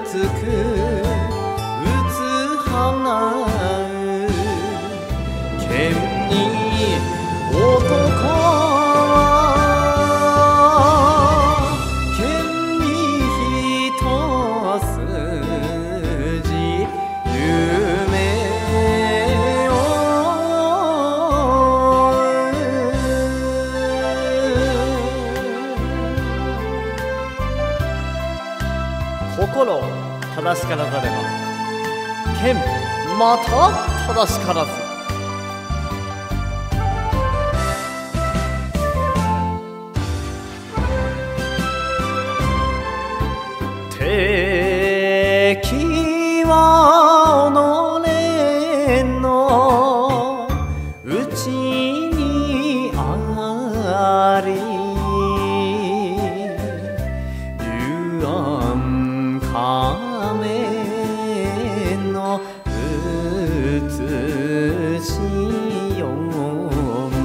つくうつ花剣に男は剣に一筋夢を心正しからざれば剣また正しからず。敵は己のうちにあり幽暗仮面の美しい世も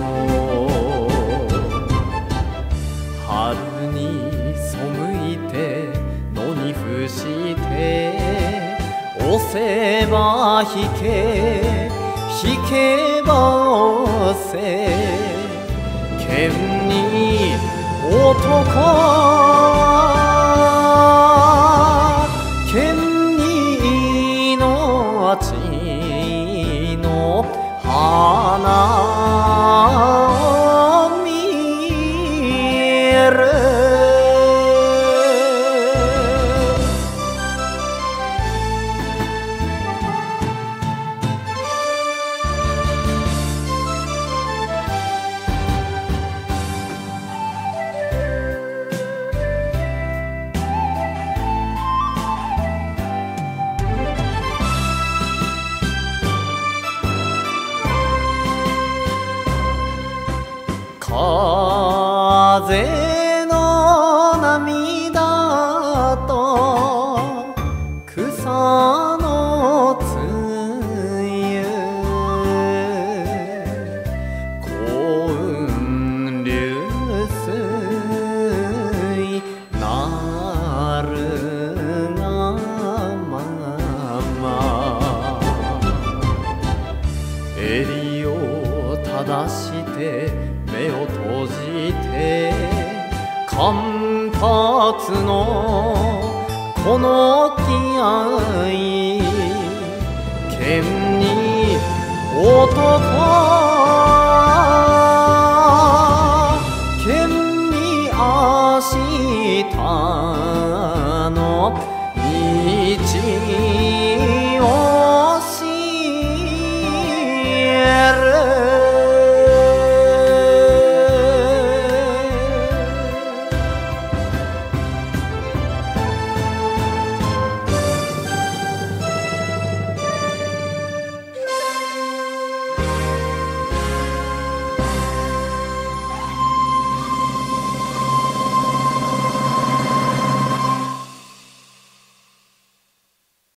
春に背いて野に伏して押せば引け引けば押せ剣に男剣に命の花を見る。風の涙と草の露幸運流水なるがまま襟を正して目を閉じて間髪のこの気合剣に男